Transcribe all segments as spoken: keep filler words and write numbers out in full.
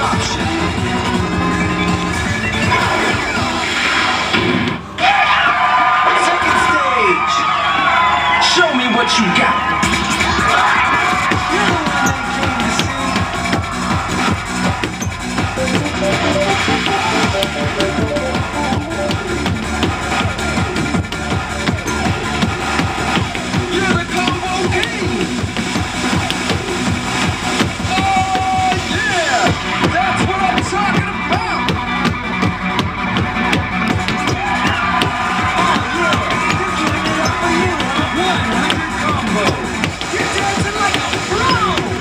option. Second stage. Show me what you got. You're the one they came to see. You're the combo king. Oh yeah, that's what I'm talking about. Oh yeah, they're giving it up for you. one hundred combos. You're dancing like a pro.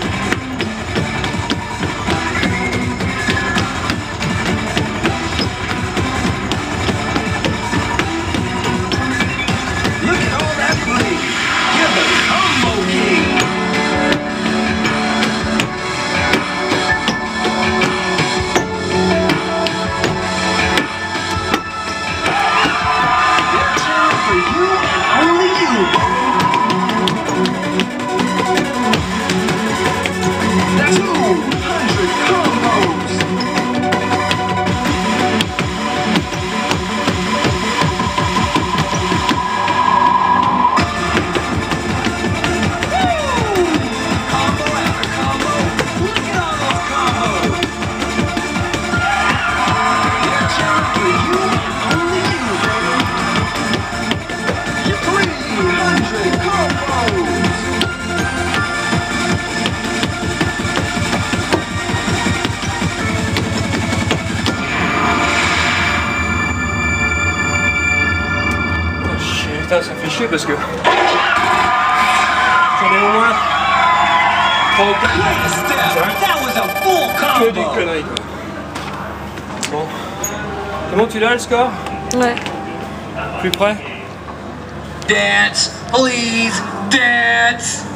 Look at all that play. You're the combo king. They're cheering for you and only you. That's two hundred combos. Combo after combo. Look at all those combos. They're cheering for you and only you, baby. You're three hundred combos. Oh shit, putain, ça fait chier parce que j'en ai au moins trois ou quatre. That was a full Que des combo. conneries quoi. Bon. Comment tu l'as le score? Ouais. Plus près? Dance, please, dance.